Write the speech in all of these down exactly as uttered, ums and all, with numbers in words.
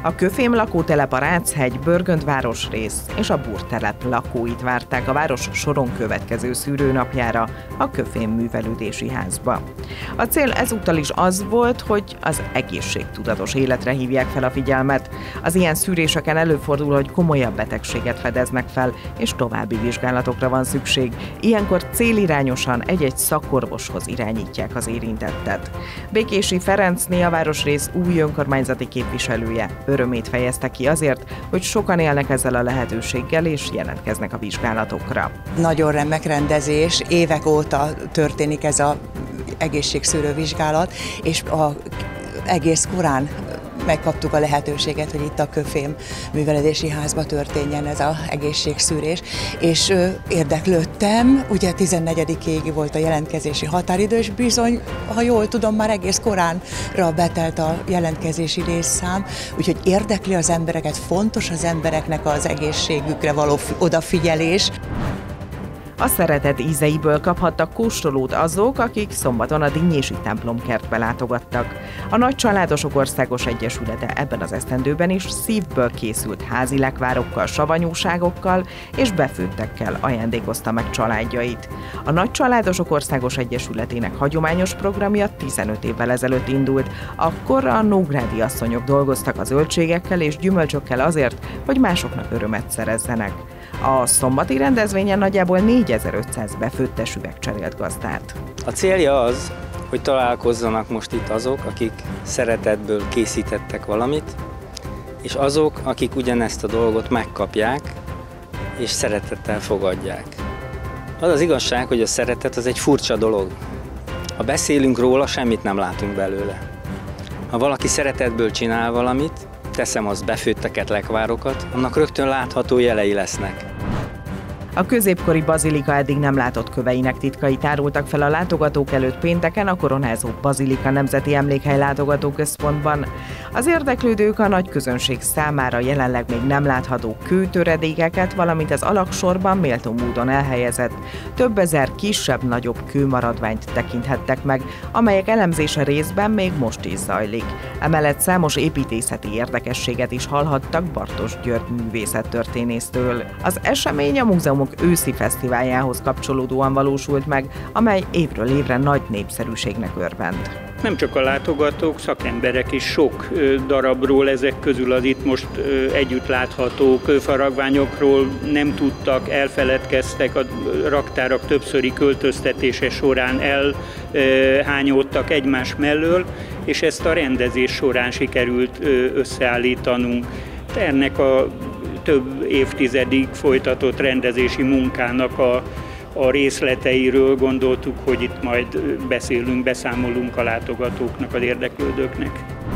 A Köfém lakótelep, a Ráchegy, Börgönd városrész és a Burgtelep lakóit várták a város soron következő szűrőnapjára a Köfém művelődési házba. A cél ezúttal is az volt, hogy az egészségtudatos életre hívják fel a figyelmet. Az ilyen szűréseken előfordul, hogy komolyabb betegséget fedeznek fel, és további vizsgálatokra van szükség. Ilyenkor célirányosan egy-egy szakorvoshoz irányítják az érintettet. Békési Ferencné, a városrész új önkormányzati képviselője örömét fejezte ki azért, hogy sokan élnek ezzel a lehetőséggel és jelentkeznek a vizsgálatokra. Nagyon remek rendezés, évek óta történik ez az egészségszűrő vizsgálat, és a, egész korán megkaptuk a lehetőséget, hogy itt a Köfém művelődési házba történjen ez az egészségszűrés, és ö, érdeklődtem, ugye tizennegyedikéig volt a jelentkezési határidő, és bizony, ha jól tudom, már egész koránra betelt a jelentkezési létszám, úgyhogy érdekli az embereket, fontos az embereknek az egészségükre való odafigyelés. A szeretet ízeiből kaphattak kóstolót azok, akik szombaton a Dinnyési templomkertbe látogattak. A Nagy Családosok Országos Egyesülete ebben az esztendőben is szívből készült házi lekvárokkal, savanyúságokkal és befőttekkel ajándékozta meg családjait. A Nagy Családosok Országos Egyesületének hagyományos programja tizenöt évvel ezelőtt indult, akkor a nógrádi asszonyok dolgoztak a zöldségekkel és gyümölcsökkel azért, hogy másoknak örömet szerezzenek. A szombati rendezvényen nagyjából négyezer-ötszáz befőttes üveg cserélt gazdát. A célja az, hogy találkozzanak most itt azok, akik szeretetből készítettek valamit, és azok, akik ugyanezt a dolgot megkapják, és szeretettel fogadják. Az az igazság, hogy a szeretet az egy furcsa dolog. Ha beszélünk róla, semmit nem látunk belőle. Ha valaki szeretetből csinál valamit, teszem az befőtteket, lekvárokat, annak rögtön látható jelei lesznek. A középkori bazilika eddig nem látott köveinek titkai tárultak fel a látogatók előtt pénteken a Koronázó Bazilika Nemzeti Emlékhely Látogatóközpontban. Az érdeklődők a nagy közönség számára jelenleg még nem látható kőtöredékeket, valamint az alagsorban méltó módon elhelyezett több ezer kisebb-nagyobb kőmaradványt tekinthettek meg, amelyek elemzése részben még most is zajlik. Emellett számos építészeti érdekességet is hallhattak Bartos György művészettörténésztől. Az esemény a múzeum őszi fesztiváljához kapcsolódóan valósult meg, amely évről évre nagy népszerűségnek örvend. Nem csak a látogatók, szakemberek is sok darabról, ezek közül az itt most együtt látható kőfaragványokról nem tudtak, elfeledkeztek, a raktárak többszöri költöztetése során elhányódtak egymás mellől, és ezt a rendezés során sikerült összeállítanunk. Ennek a több évtizedig folytatott rendezési munkának a, a részleteiről gondoltuk, hogy itt majd beszélünk, beszámolunk a látogatóknak, az érdeklődőknek.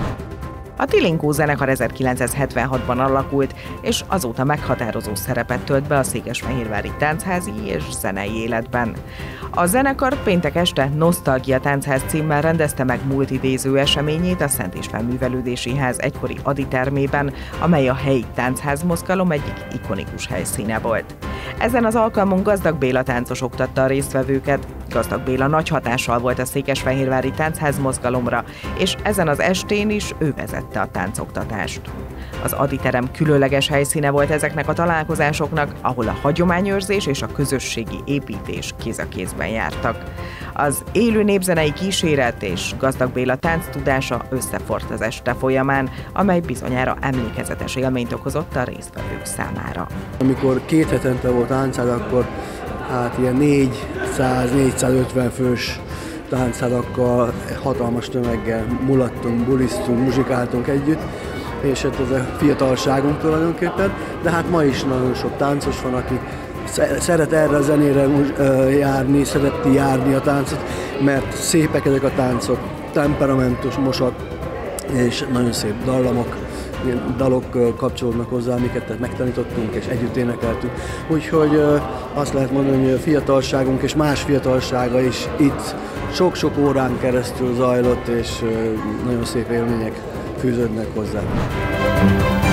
A Tilinkó zenekar ezerkilencszázhetvenhatban alakult, és azóta meghatározó szerepet tölt be a székesfehérvári táncházi és zenei életben. A zenekar péntek este Nosztalgia Táncház címmel rendezte meg múlt idéző eseményét a Szent István Művelődési Ház egykori aditermében, amely a helyi táncházmozgalom egyik ikonikus helyszíne volt. Ezen az alkalmon Gazdag Béla táncos oktatta a résztvevőket. Gazdag Béla nagy hatással volt a székesfehérvári táncházmozgalomra, és ezen az estén is ő vezette a táncoktatást. Az aditerem különleges helyszíne volt ezeknek a találkozásoknak, ahol a hagyományőrzés és a közösségi építés kéz a kézben jártak. Az élő népzenei kíséret és Gazdag Béla tánctudása összefort az este folyamán, amely bizonyára emlékezetes élményt okozott a résztvevők számára. Amikor két hetente volt táncház, akkor hát ilyen négyszáz-négyszázötven fős táncházakkal, hatalmas tömeggel mulattunk, bulisztunk, muzsikáltunk együtt, és hát ez a fiatalságunk tulajdonképpen, de hát ma is nagyon sok táncos van, aki szeret erre a zenére járni, szereti járni a táncot, mert szépek ezek a táncok, temperamentus, mosak, és nagyon szép dallamok, dalok kapcsolódnak hozzá, amiket megtanítottunk és együtt énekeltünk. Úgyhogy azt lehet mondani, hogy a fiatalságunk és más fiatalsága is itt sok-sok órán keresztül zajlott, és nagyon szép élmények fűződnek hozzá.